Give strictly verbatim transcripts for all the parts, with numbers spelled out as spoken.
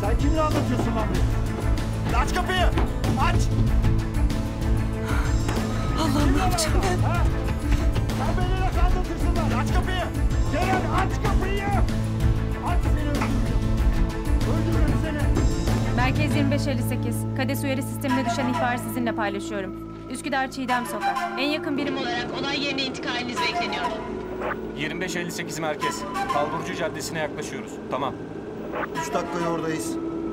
Sen kimle anlatıyorsun lan beni? Aç kapıyı! Aç! Allah'ım ne yapacağım ben? Ha? Sen beni nasıl anlatırsın lan? Aç kapıyı! Ceren aç kapıyı! Aç seni öldürürüm. Öldürürüm seni. Merkez yirmi beş elli sekiz. Kades uyarı sistemine düşen ihbarı sizinle paylaşıyorum. Üsküdar Çiğdem Sokak. En yakın birim olarak olay yerine intikaliniz bekleniyor. yirmi beş elli sekiz merkez. Kalburcu Caddesi'ne yaklaşıyoruz. Tamam. Üç dakikaya oradayız.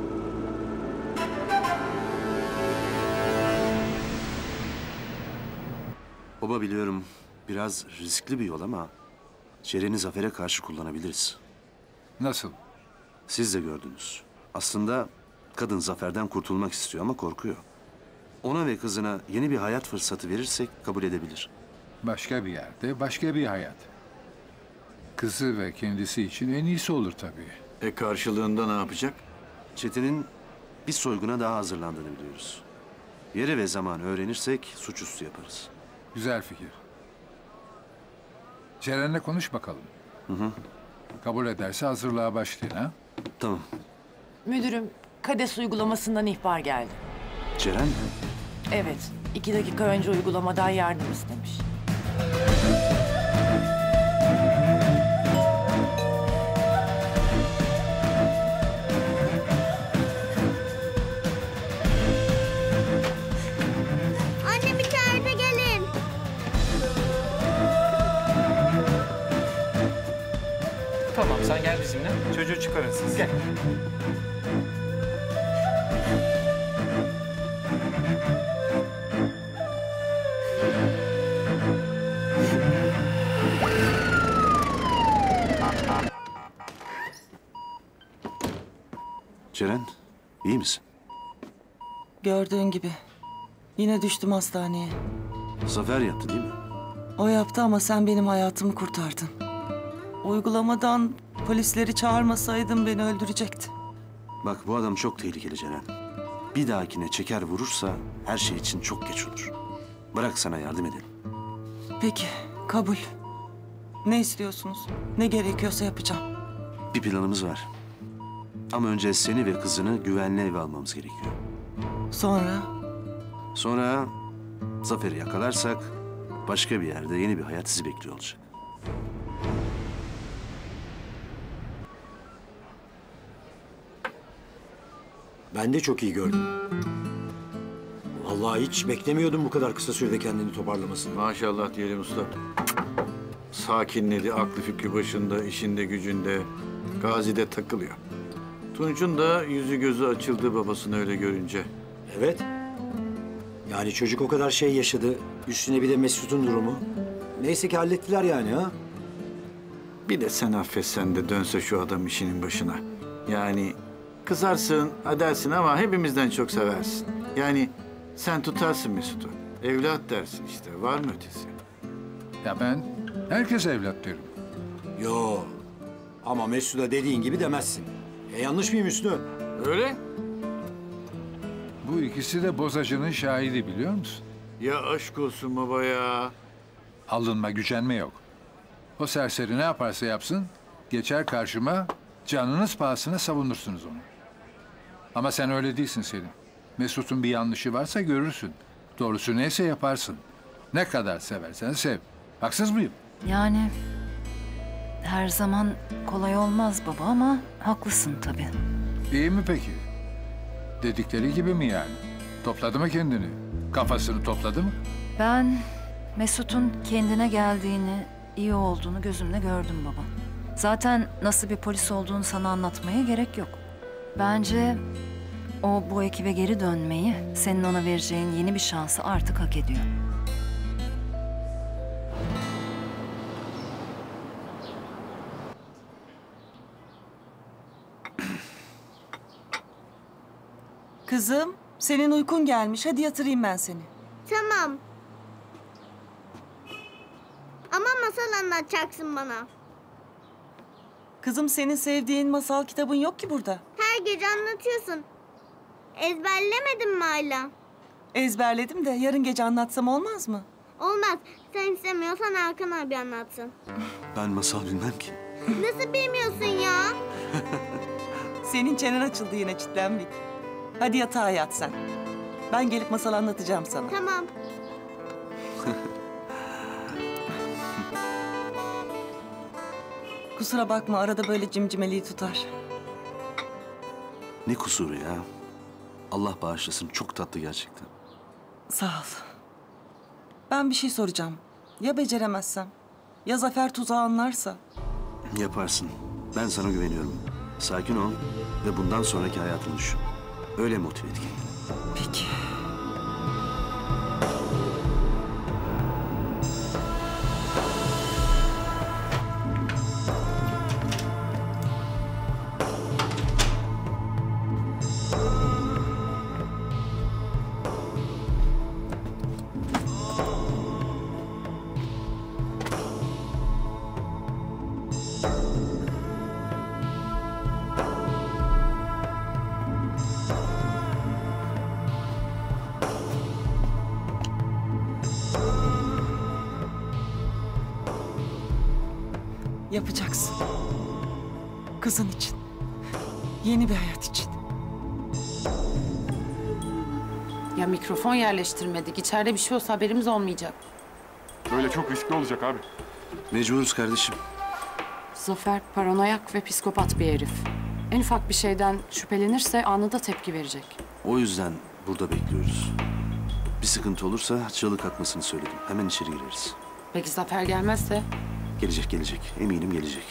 Baba biliyorum biraz riskli bir yol ama Ceren'i Zafer'e karşı kullanabiliriz. Nasıl? Siz de gördünüz. Aslında kadın Zafer'den kurtulmak istiyor ama korkuyor. Ona ve kızına yeni bir hayat fırsatı verirsek kabul edebilir. Başka bir yerde, başka bir hayat. Kızı ve kendisi için en iyisi olur tabii. E karşılığında ne yapacak? Çetin'in bir soyguna daha hazırlandığını biliyoruz. Yeri ve zamanı öğrenirsek suçüstü yaparız. Güzel fikir. Ceren'le konuş bakalım. Hı hı. Kabul ederse hazırlığa başlayın ha. Tamam. Müdürüm, Kades uygulamasından ihbar geldi. Ceren mi? Evet, iki dakika önce uygulamadan yardım istemiş. Annem içeride, gelin. Tamam sen gel bizimle. Çocuğu çıkarın siz. Gel. Ceren, iyi misin? Gördüğün gibi. Yine düştüm hastaneye. Zafer yaptı değil mi? O yaptı ama sen benim hayatımı kurtardın. Uygulamadan polisleri çağırmasaydın beni öldürecekti. Bak bu adam çok tehlikeli Ceren. Bir dahakine çeker vurursa her şey için çok geç olur. Bırak sana yardım edelim. Peki, kabul. Ne istiyorsunuz? Ne gerekiyorsa yapacağım. Bir planımız var. Ama önce seni ve kızını güvenli eve almamız gerekiyor. Sonra? Sonra Zafer'i yakalarsak başka bir yerde yeni bir hayat sizi bekliyor olacak. Ben de çok iyi gördüm. Vallahi hiç beklemiyordum bu kadar kısa sürede kendini toparlamasını. Maşallah diyelim usta. Sakinledi, aklı fikri başında, işinde gücünde. Gazi'de takılıyor. Tunç'un da yüzü gözü açıldı babasını öyle görünce. Evet. Yani çocuk o kadar şey yaşadı. Üstüne bir de Mesut'un durumu. Neyse ki hallettiler yani ha. Bir de sen affetsen de dönse şu adam işinin başına. Yani kızarsın, edersin ama hepimizden çok seversin. Yani sen tutarsın Mesut'u. Evlat dersin işte, var mı ötesi? Ya ben herkes evlat derim. Yo. Ama Mesut'a dediğin gibi demezsin. E yanlış mıyım Hüsnü? Öyle. Bu ikisi de bozacının şahidi biliyor musun? Ya aşk olsun baba ya. Alınma, gücenme yok. O serseri ne yaparsa yapsın, geçer karşıma, canınız pahasına savunursunuz onu. Ama sen öyle değilsin Selim. Mesut'un bir yanlışı varsa görürsün. Doğrusu neyse yaparsın. Ne kadar seversen sev. Haksız mıyım? Yani her zaman kolay olmaz baba ama haklısın tabii. İyi mi peki? Dedikleri gibi mi yani? Topladı mı kendini? Kafasını topladı mı? Ben Mesut'un kendine geldiğini, iyi olduğunu gözümle gördüm baba. Zaten nasıl bir polis olduğunu sana anlatmaya gerek yok. Bence o bu ekibe geri dönmeyi, senin ona vereceğin yeni bir şansı artık hak ediyor. Kızım, senin uykun gelmiş. Hadi yatırayım ben seni. Tamam. Ama masal anlatacaksın bana. Kızım, senin sevdiğin masal kitabın yok ki burada. Her gece anlatıyorsun. Ezberlemedin mi hala? Ezberledim de yarın gece anlatsam olmaz mı? Olmaz. Sen istemiyorsan Hakan abi anlatsın. Ben masal bilmem ki. Nasıl bilmiyorsun ya? senin çenen açıldı yine çitlenmek. Hadi yatağa yat sen. Ben gelip masal anlatacağım sana. Tamam. Kusura bakma arada böyle cimcimeliği tutar. Ne kusuru ya? Allah bağışlasın, çok tatlı gerçekten. Sağ ol. Ben bir şey soracağım. Ya beceremezsem? Ya Zafer tuzağı anlarsa? Yaparsın. Ben sana güveniyorum. Sakin ol ve bundan sonraki hayatını düşün. Öyle motive et kendini. Peki. Yapacaksın. Kızın için. Yeni bir hayat için. Ya mikrofon yerleştirmedik. İçeride bir şey olsa haberimiz olmayacak. Böyle çok riskli olacak abi. Mecburuz kardeşim. Zafer paranoyak ve psikopat bir herif. En ufak bir şeyden şüphelenirse anında tepki verecek. O yüzden burada bekliyoruz. Bir sıkıntı olursa çığlık atmasını söyledim. Hemen içeri gireriz. Peki Zafer gelmezse? Gelecek gelecek. Eminim gelecek.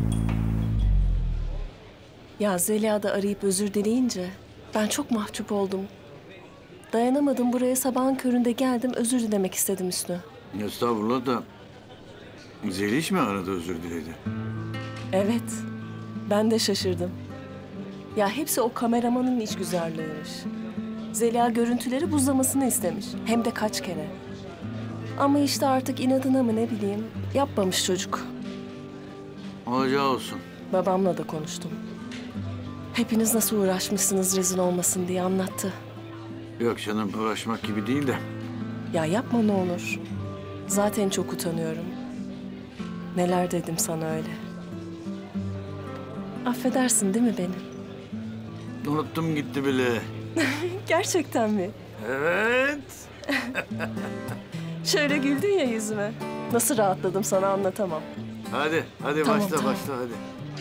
Ya Zeliha da arayıp özür dileyince ben çok mahcup oldum. Dayanamadım, buraya sabahın köründe geldim, özür dilemek istedim Hüsnü. Estağfurullah da Zeliş mi aradı, özür diledi? Evet, ben de şaşırdım. Ya hepsi o kameramanın içgüzarlığıymış. Zeliha görüntüleri buzlamasını istemiş, hem de kaç kere. Ama işte artık inadına mı ne bileyim, yapmamış çocuk. Olacağı olsun. Babamla da konuştum. Hepiniz nasıl uğraşmışsınız rezil olmasın diye anlattı. Yok canım, uğraşmak gibi değil de. Ya yapma ne olur. Zaten çok utanıyorum. Neler dedim sana öyle. Affedersin değil mi beni? Unuttum gitti bile. Gerçekten mi? Evet. Şöyle güldün ya yüzüme. Nasıl rahatladım sana anlatamam. Hadi, hadi Tamam, başla, tamam. başla hadi.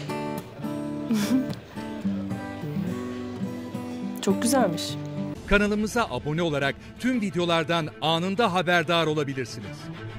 Çok güzelmiş. Kanalımıza abone olarak tüm videolardan anında haberdar olabilirsiniz.